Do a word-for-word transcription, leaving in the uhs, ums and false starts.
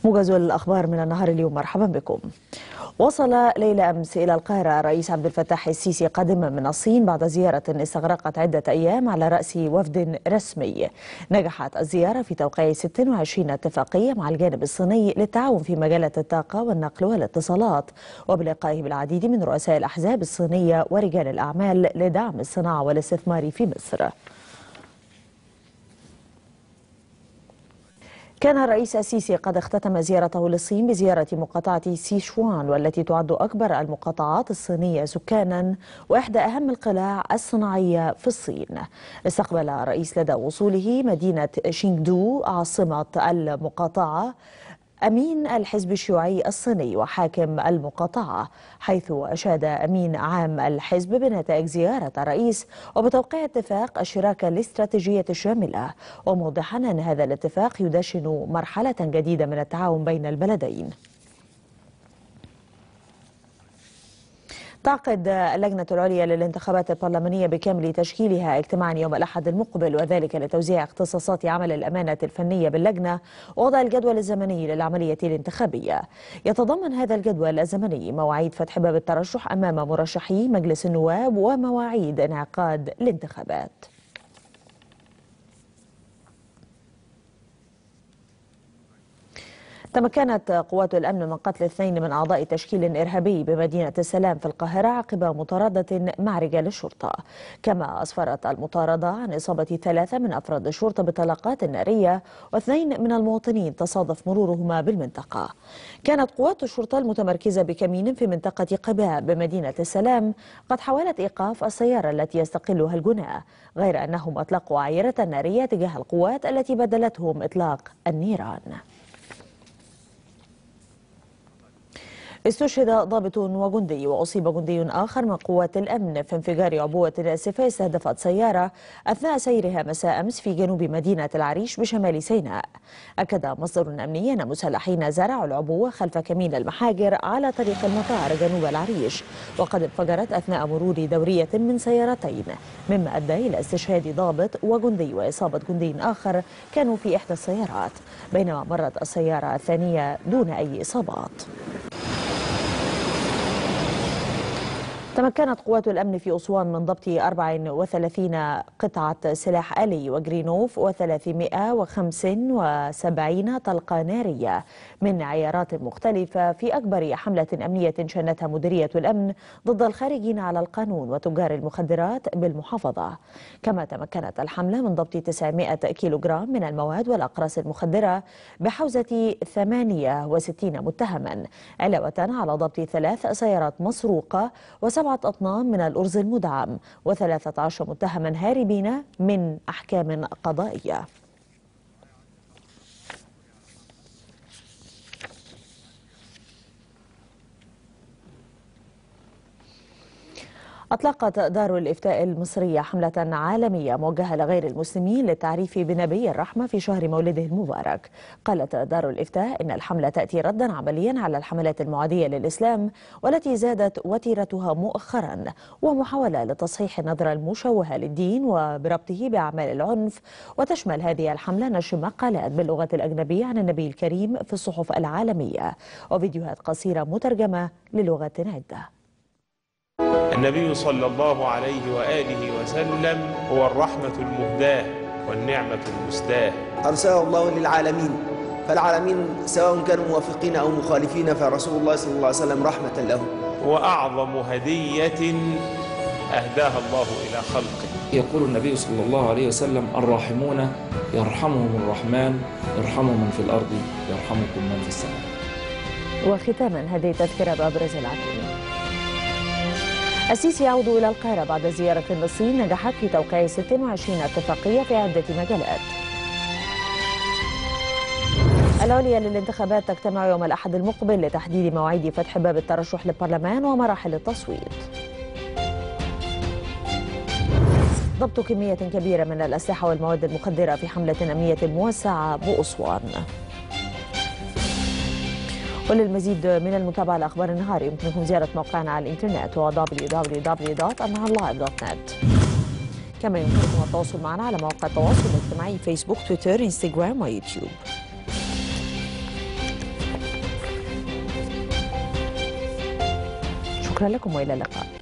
موجز الأخبار من النهار اليوم، مرحبا بكم. وصل ليلة أمس إلى القاهرة الرئيس عبد الفتاح السيسي قادما من الصين بعد زيارة استغرقت عدة أيام على رأس وفد رسمي. نجحت الزيارة في توقيع ستة وعشرين اتفاقية مع الجانب الصيني للتعاون في مجالات الطاقة والنقل والاتصالات، وبلقائه بالعديد من رؤساء الأحزاب الصينية ورجال الأعمال لدعم الصناعة والاستثمار في مصر. كان الرئيس السيسي قد اختتم زيارته للصين بزيارة مقاطعة سيشوان، والتي تعد أكبر المقاطعات الصينية سكانا وإحدى أهم القلاع الصناعية في الصين. استقبل الرئيس لدى وصوله مدينة شينغدو عاصمة المقاطعة أمين الحزب الشيوعي الصيني وحاكم المقاطعة، حيث أشاد أمين عام الحزب بنتائج زيارة الرئيس وبتوقيع اتفاق الشراكة الاستراتيجية الشاملة، وموضحا أن هذا الاتفاق يدشن مرحلة جديدة من التعاون بين البلدين. تعقد اللجنة العليا للانتخابات البرلمانية بكامل تشكيلها اجتماعا يوم الأحد المقبل، وذلك لتوزيع اختصاصات عمل الأمانة الفنية باللجنة ووضع الجدول الزمني للعملية الانتخابية. يتضمن هذا الجدول الزمني مواعيد فتح باب الترشح أمام مرشحي مجلس النواب ومواعيد انعقاد الانتخابات. تمكنت قوات الأمن من قتل اثنين من أعضاء تشكيل إرهابي بمدينة السلام في القاهرة عقب مطاردة مع رجال الشرطة. كما أسفرت المطاردة عن إصابة ثلاثة من أفراد الشرطة بطلقات نارية، واثنين من المواطنين تصادف مرورهما بالمنطقة. كانت قوات الشرطة المتمركزة بكمين في منطقة قباء بمدينة السلام قد حاولت إيقاف السيارة التي يستقلها الجناة، غير أنهم أطلقوا عيرة نارية تجاه القوات التي بدلتهم إطلاق النيران. استشهد ضابط وجندي وأصيب جندي آخر من قوات الأمن في انفجار عبوة ناسفة استهدفت سيارة أثناء سيرها مساء أمس في جنوب مدينة العريش بشمال سيناء. أكد مصدر أمني أن مسلحين زرعوا العبوة خلف كمين المحاجر على طريق المطار جنوب العريش، وقد انفجرت أثناء مرور دورية من سيارتين، مما أدى إلى استشهاد ضابط وجندي وإصابة جندي آخر كانوا في إحدى السيارات، بينما مرت السيارة الثانية دون أي إصابات. تمكنت قوات الأمن في أسوان من ضبط أربع وثلاثين قطعة سلاح آلي وجرينوف وثلاثمائة وخمسة وسبعين طلقة نارية من عيارات مختلفة في أكبر حملة أمنية شنتها مديرية الأمن ضد الخارجين على القانون وتجار المخدرات بالمحافظة. كما تمكنت الحملة من ضبط تسعمائة كيلوغرام من المواد والأقراص المخدرة بحوزة ثمانية وستين متهما، علاوة على ضبط ثلاث سيارات مسروقة وسبعة أطنان من الأرز المدعم وثلاثة عشر متهما هاربين من أحكام قضائية. أطلقت دار الإفتاء المصرية حملة عالمية موجهة لغير المسلمين للتعريف بنبي الرحمة في شهر مولده المبارك. قالت دار الإفتاء إن الحملة تأتي ردا عمليا على الحملات المعادية للإسلام والتي زادت وتيرتها مؤخرا، ومحاولة لتصحيح النظرة المشوهة للدين وبربطه بأعمال العنف. وتشمل هذه الحملة نشر مقالات باللغة الأجنبية عن النبي الكريم في الصحف العالمية وفيديوهات قصيرة مترجمة للغات عدة. النبي صلى الله عليه وآله وسلم هو الرحمة المهداة والنعمة المسداة، أرسله الله للعالمين، فالعالمين سواء كانوا موافقين أو مخالفين فرسول الله صلى الله عليه وسلم رحمة لهم. وأعظم هدية أهداها الله إلى خلقه. يقول النبي صلى الله عليه وسلم: الراحمون يرحمهم الرحمن يرحمهم من في الأرض يرحمكم من في السماء. وختاما هذه تذكرة بأبرز العناوين. السيسي يعود إلى القاهرة بعد زيارة للصين نجحت في توقيع ستة وعشرين اتفاقية في عدة مجالات. العليا للانتخابات تجتمع يوم الأحد المقبل لتحديد مواعيد فتح باب الترشح للبرلمان ومراحل التصويت. ضبط كمية كبيرة من الأسلحة والمواد المخدرة في حملة أمنية موسعة بأسوان. وللمزيد من المتابعة لأخبار النهار يمكنكم زيارة موقعنا على الإنترنت هو دبليو دبليو دبليو دوت النهار لايف دوت نت. كما يمكنكم التواصل معنا على مواقع التواصل الاجتماعي فيسبوك، تويتر، انستغرام ويوتيوب. شكرا لكم وإلى اللقاء.